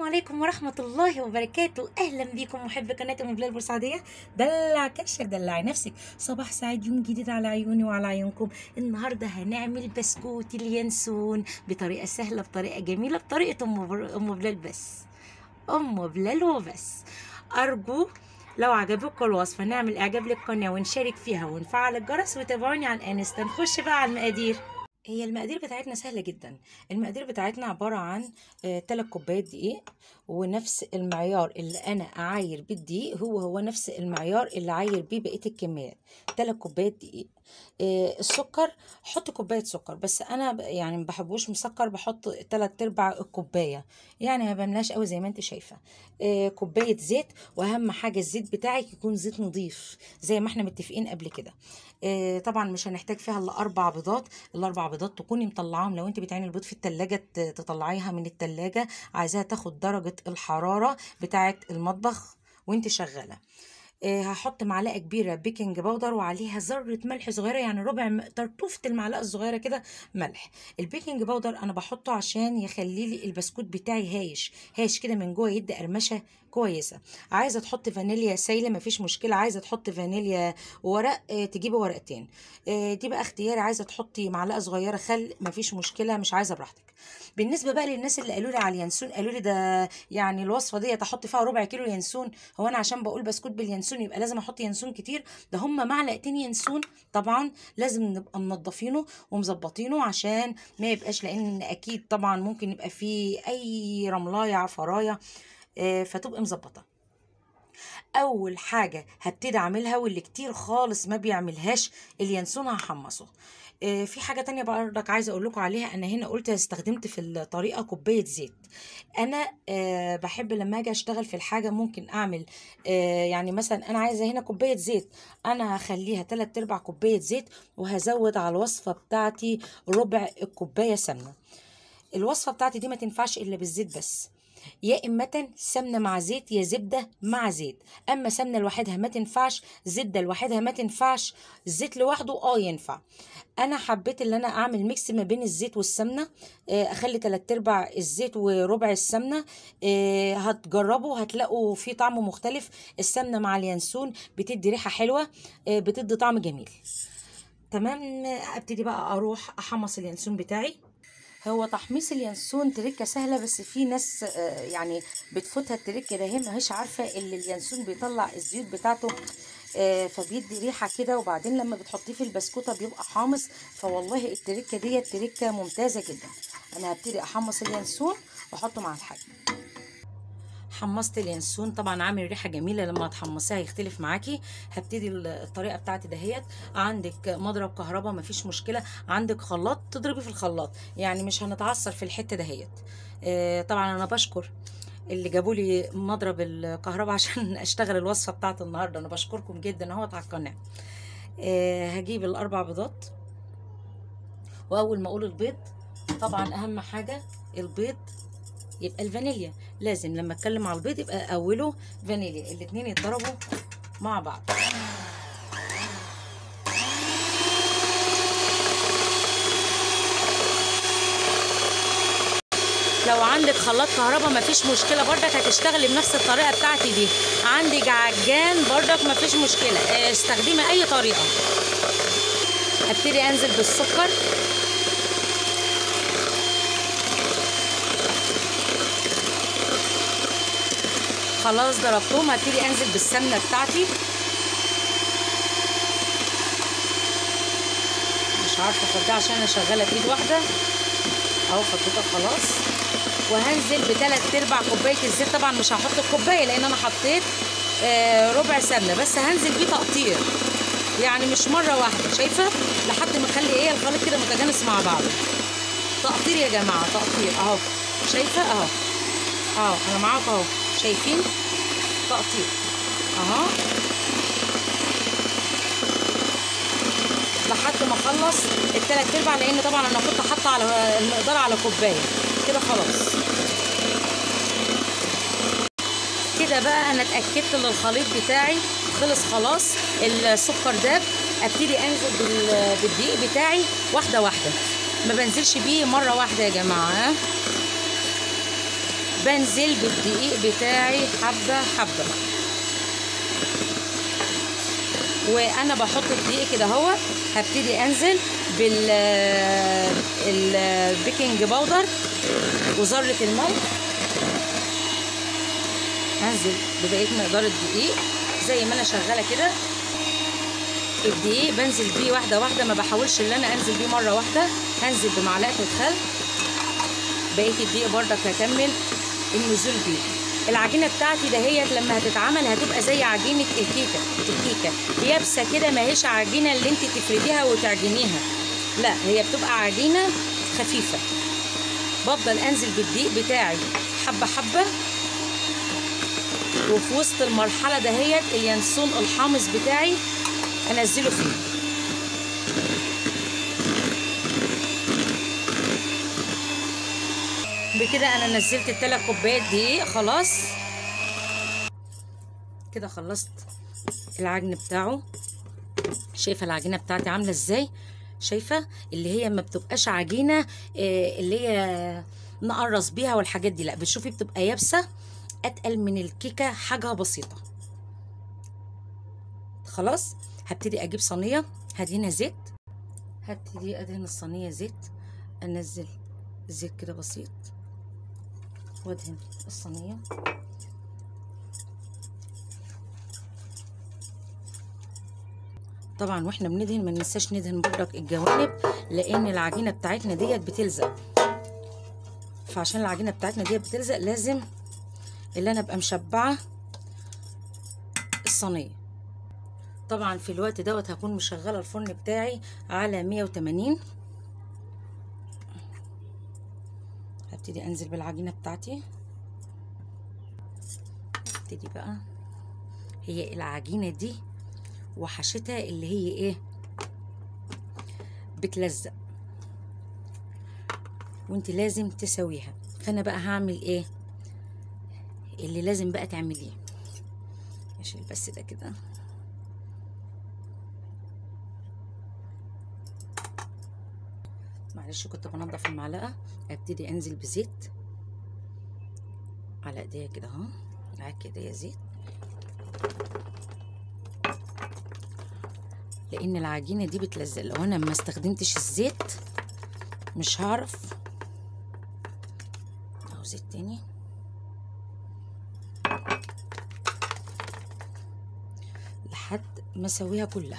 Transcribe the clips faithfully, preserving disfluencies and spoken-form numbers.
عليكم ورحمة الله وبركاته. أهلا بكم محب قناة أم بلال البورسعيدية. دلع كشك دلعي نفسك. صباح سعيد، يوم جديد على عيوني وعلى عيونكم. النهاردة هنعمل بسكوت اليانسون بطريقة سهلة، بطريقة جميلة، بطريقة أم أم بلال بس، أم بلال وبس. أرجو لو عجبكم الوصفة نعمل إعجاب للقناة ونشارك فيها ونفعل الجرس وتابعوني على الانستا. نخش بقى على المقادير. هي المقادير بتاعتنا سهلة جدا. المقادير بتاعتنا عبارة عن ثلاث كوبايات دقيق، ونفس المعيار اللي أنا أعاير بيه الدقيق هو هو نفس المعيار اللي أعاير بيه بقية الكميات. ثلاث كوبايات دقيق. آه السكر حط كوباية سكر، بس أنا يعني ما بحبوش مسكر، بحط تلات أرباع الكوباية، يعني ما بملاش قوي زي ما أنت شايفة. آه كوباية زيت، وأهم حاجة الزيت بتاعك يكون زيت نظيف زي ما احنا متفقين قبل كده. آه طبعا مش هنحتاج فيها إلا أربع بيضات. الأربع بيضات تكوني مطلعاهم، لو أنت بتعيني البيض في التلاجة تطلعيها من التلاجة، عايزاها تاخد درجة الحرارة بتاعة المطبخ وأنت شغالة. آه هحط معلقه كبيره بيكنج باودر وعليها ذره ملح صغيره، يعني ربع طرطوفه المعلقه الصغيره كده ملح. البيكنج باودر انا بحطه عشان يخلي لي البسكوت بتاعي هايش هايش كده من جوه، يدي قرمشه كويسه. عايزه تحط فانيليا سايله مفيش مشكله، عايزه تحط فانيليا ورق آه تجيبي ورقتين، آه دي بقى اختياري. عايزه تحطي معلقه صغيره خل مفيش مشكله، مش عايزه براحتك. بالنسبه بقى للناس اللي قالوا لي على اليانسون، قالوا لي ده يعني الوصفه دي احط فيها ربع كيلو يانسون، هو انا عشان بقول بسكوت باليانسون يبقى لازم احط يانسون كتير؟ ده هم معلقتين يانسون. طبعا لازم نبقى منضفينه ومظبطينه عشان ما يبقاش، لان اكيد طبعا ممكن يبقى فيه اي رملايه عفرايه، آه فتبقى مظبطه. اول حاجه هبتدي اعملها واللي كتير خالص ما بيعملهاش، اليانسون هحمصه. آه في حاجه تانية برضك عايزه اقول لكم عليها. انا هنا قلت استخدمت في الطريقه كوبايه زيت. انا آه بحب لما اجي اشتغل في الحاجه ممكن اعمل آه يعني مثلا انا عايزه هنا كوبايه زيت، انا هخليها تلات ارباع كوبايه زيت، وهزود على الوصفه بتاعتي ربع الكوبايه سمنه. الوصفه بتاعتي دي ما تنفعش الا بالزيت بس، يا إما سمنة مع زيت يا زبدة مع زيت. أما سمنة لوحدها ما تنفعش، زبدة لوحدها ما تنفعش، الزيت لوحده اه ينفع. أنا حبيت اللي أنا أعمل ميكس ما بين الزيت والسمنة، أخلي تلات أرباع الزيت وربع السمنة. هتجربوا هتلاقوا في طعم مختلف. السمنة مع اليانسون بتدي ريحة حلوة، بتدي طعم جميل. تمام. أبتدي بقى أروح أحمص اليانسون بتاعي. هو تحميص اليانسون تركه سهله، بس في ناس يعني بتفوتها التركه ده، هي ماهيش عارفه اللي اليانسون بيطلع الزيوت بتاعته فبيدي ريحه كده، وبعدين لما بتحطيه في البسكوته بيبقى حامص. فوالله التركه دي تركه ممتازه جدا. انا هبتدي احمص اليانسون واحطه مع الحاجه. حمصت اليانسون طبعا عامل ريحه جميله، لما تحمصيها يختلف معاكي. هبتدي الطريقه بتاعتي دهيت. عندك مضرب كهرباء مفيش مشكله، عندك خلاط تضربي في الخلاط، يعني مش هنتعصر في الحته دهيت. آه طبعا انا بشكر اللي جابوا لي مضرب الكهرباء عشان اشتغل الوصفه بتاعت النهارده، انا بشكركم جدا اهوت على القناه. آه هجيب الاربع بيضات، واول ما اقول البيض طبعا اهم حاجه البيض يبقى الفانيليا، لازم لما اتكلم على البيض يبقى اوله فانيليا، الاتنين يتضربوا مع بعض. لو عندك خلاط كهرباء مفيش مشكله برضك هتشتغلي بنفس الطريقه بتاعتي دي. عندك عجان برضك مفيش مشكله، استخدمي اي طريقه. هبتدي انزل بالسكر، خلاص ضربتهم. هبتدي انزل بالسمنه بتاعتي، مش عارفه افضيها عشان انا شغاله بايد واحده اهو، فضيتها خلاص. وهنزل بثلاث ارباع كوبايه الزيت. طبعا مش هحط الكوبايه لان انا حطيت آه ربع سمنه، بس هنزل بيه تقطير، يعني مش مره واحده، شايفه؟ لحد ما اخلي ايه الخليط كده متجانس مع بعضه. تقطير يا جماعه، تقطير اهو، شايفه اهو اهو انا معاكم اهو، شايفين؟ تقطير اهو لحد ما اخلص التلات ارباع، لان طبعا انا كنت حاطه على المقدار على كوبايه كده. خلاص كده بقى انا اتاكدت ان الخليط بتاعي خلص خلاص، السكر داب. ابتدي انزل بالدقيق بتاعي واحده واحده، ما بنزلش بيه مره واحده يا جماعه، بنزل بالدقيق بتاعي حبه حبه، وانا بحط الدقيق كده اهو. هبتدي انزل بال البيكنج باودر وذره الملح، هنزل ببقيه مقدار الدقيق زي ما انا شغاله كده. الدقيق بنزل بيه واحده واحده، ما بحاولش ان انا انزل بيه مره واحده. هنزل بمعلقه الخل، بقيه الدقيق بردك هكمل النزول بيه. العجينه بتاعتي دهيت لما هتتعمل هتبقى زي عجينه الكيكه الكيكه يابسه كده، ما هيش عجينه اللي انت تفرديها وتعجنيها، لا هي بتبقى عجينه خفيفه. بفضل انزل بالدقيق بتاعي حبه حبه، وفي وسط المرحله دهيت اليانسون الحامص بتاعي انزله فيه. بكده انا نزلت الثلاث كوبايات دقيق خلاص كده. خلصت العجن بتاعه. شايفه العجينه بتاعتي عامله ازاي؟ شايفه اللي هي ما بتبقاش عجينه اللي هي نقرص بيها والحاجات دي، لا بتشوفي بتبقى يابسه اتقل من الكيكه حاجه بسيطه. خلاص هبتدي اجيب صينيه هدهنها زيت، هبتدي ادهن الصينيه زيت، انزل زيت كده بسيط وادهن الصينيه. طبعا واحنا بندهن ما ننساش ندهن برضك الجوانب، لان العجينه بتاعتنا ديت بتلزق، فعشان العجينه بتاعتنا ديت بتلزق لازم اللي انا ابقى مشبعه الصينيه. طبعا في الوقت دوت هكون مشغله الفرن بتاعي على مية وتمانين. هبتدي انزل بالعجينه بتاعتي. هبتدي بقى، هي العجينه دي وحشتها اللي هي ايه بتلزق، وانت لازم تسويها. فانا بقى هعمل ايه اللي لازم بقى تعمليه. اشيل بس ده كده. معلش كنت بنضف المعلقه. ابتدي انزل بزيت على ايديا كده اهو، معاك ايديا زيت، لان العجينه دي بتلزق. لو انا ما استخدمتش الزيت مش هعرف. اهو زيت تاني. لحد ما اسويها كلها.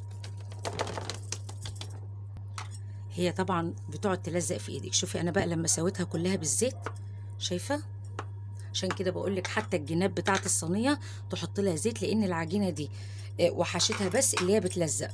هي طبعا بتقعد تلزق في ايدك. شوفي انا بقى لما سويتها كلها بالزيت، شايفه؟ عشان كده بقول لك حتى الجناب بتاعه الصينيه تحط لها زيت، لان العجينه دي وحشتها بس اللي هي بتلزق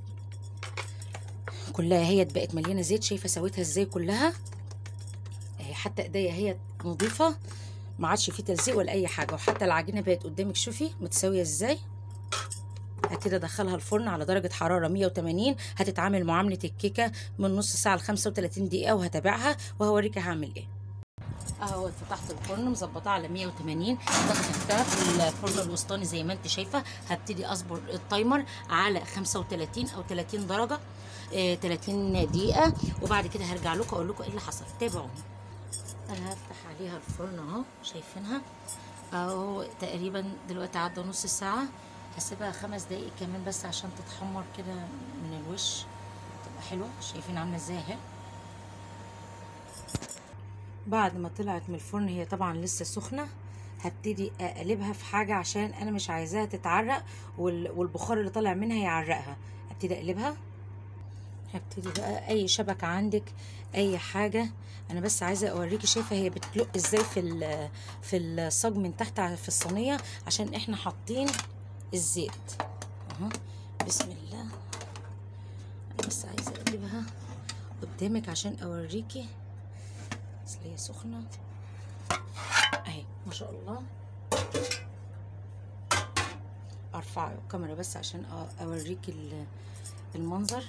كلها. هي بقت مليانه زيت. شايفه سويتها ازاي كلها اهي، حتى ايديا هي نظيفه ما عادش فيه تلزيق ولا اي حاجه، وحتى العجينه بقت قدامك شوفي متساويه ازاي. كده ادخلها الفرن على درجه حراره مية وتمانين. هتتعامل معامله الكيكه من نص ساعه ل خمسة وتلاتين دقيقه، وهتابعها وهوريكي هعمل ايه. اهو فتحت الفرن مظبطاه على مية وتمانين، دخلتها في الفرن الوسطاني زي ما انت شايفه. هبتدي اصبر التايمر على خمسة وتلاتين او تلاتين درجه، آه تلاتين دقيقه، وبعد كده هرجع لكم اقول لكم ايه اللي حصل. تابعوني. انا هفتح عليها الفرن اهو، شايفينها اهو تقريبا دلوقتي عدى نص ساعه. هسيبها خمس دقايق كمان بس عشان تتحمر كده من الوش، تبقى حلوه. شايفين عامله ازاي اهي. بعد ما طلعت من الفرن هي طبعا لسه سخنه، هبتدي اقلبها في حاجه عشان انا مش عايزاها تتعرق والبخار اللي طالع منها يعرقها. هبتدي اقلبها. هبتدي بقى اي شبكه عندك اي حاجه، انا بس عايزه اوريكي. شايفه هي بتلق ازاي في في الصاج من تحت في الصينيه، عشان احنا حاطين الزيت اهو. بسم الله. انا بس عايزه اقلبها قدامك عشان اوريكي، بس هي سخنه اهي ما شاء الله. ارفع الكاميرا بس عشان اوريكي المنظر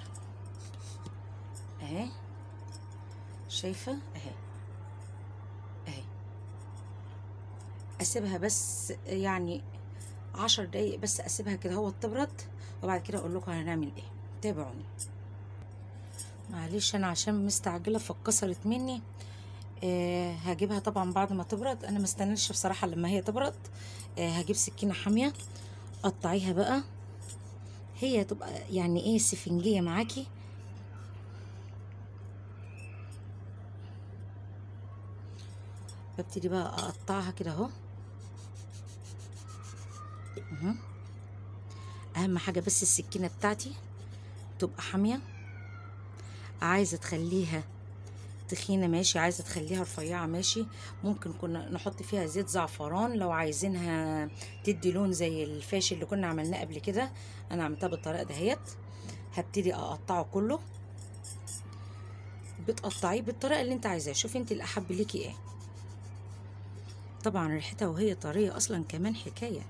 اهي. شايفه اهي اهي. اسيبها بس يعني عشر دقايق بس، اسيبها كده هو تبرد، وبعد كده اقول لكم هنعمل ايه. تابعوني. معلش انا عشان مستعجله فاتكسرت مني آه هجيبها طبعا بعد ما تبرد، انا ما استناش بصراحه لما هي تبرد. آه هجيب سكينه حاميه، قطعيها بقى، هي تبقى يعني ايه سفنجيه معاكي. ببتدي بقى اقطعها كده اهو. اهم حاجه بس السكينه بتاعتي تبقى حاميه. عايزه تخليها تخينه ماشي، عايزه تخليها رفيعه ماشي. ممكن كنا نحط فيها زيت زعفران لو عايزينها تدي لون زي الفاشي اللي كنا عملناه قبل كده. انا عملتها بالطريقه دهيت. هبتدي اقطعه كله، بتقطعيه بالطريقه اللي انت عايزاها، شوفي انت الاحب ليكي ايه. طبعا ريحتها وهي طريه اصلا كمان حكايه.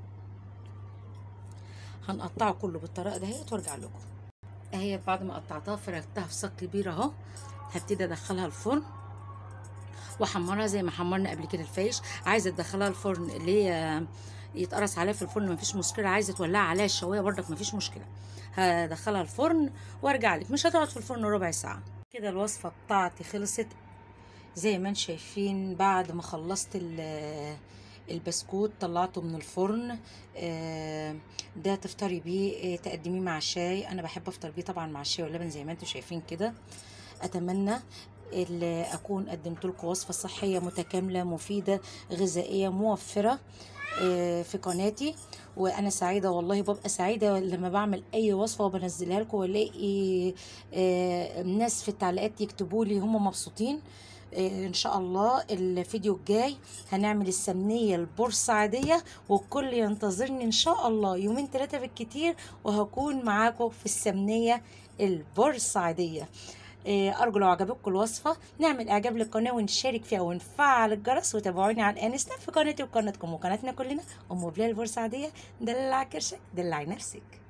هنقطعه كله بالطريقه دهيت وارجع لكم. اهي بعد ما قطعتها فردتها في صاج كبير اهو. هبتدي ادخلها الفرن واحمرها زي ما حمرنا قبل كده الفايش. عايزه تدخلها الفرن اللي هي يتقرص عليها في الفرن مفيش مشكله، عايزه تولعي عليها الشوايه برضك مفيش مشكله. هدخلها الفرن وارجع لك، مش هتقعد في الفرن ربع ساعه. كده الوصفه بتاعتي خلصت زي ما انتم شايفين. بعد ما خلصت البسكوت طلعته من الفرن. ده تفطري بيه، تقدميه مع الشاي. انا بحب افطر بيه طبعا مع الشاي واللبن زي ما انتم شايفين كده. اتمنى اللي اكون قدمت لكم وصفه صحيه متكامله مفيده غذائيه موفره في قناتي. وانا سعيده والله، ببقى سعيده لما بعمل اي وصفه وبنزلها لكم والاقي ناس في التعليقات يكتبوا لي هم مبسوطين. ان شاء الله الفيديو الجاي هنعمل السمنيه البورسعيديه، والكل ينتظرني ان شاء الله يومين ثلاثه بالكتير وهكون معاكم في السمنيه البورسعيديه. ارجو لو عجبتكم الوصفه نعمل اعجاب للقناه ونشارك فيها ونفعل الجرس، وتابعوني على الانستا في قناتي وقناتكم وقناتنا كلنا ام بلال البورسعيديه. دلع كرشك دلعي نفسك.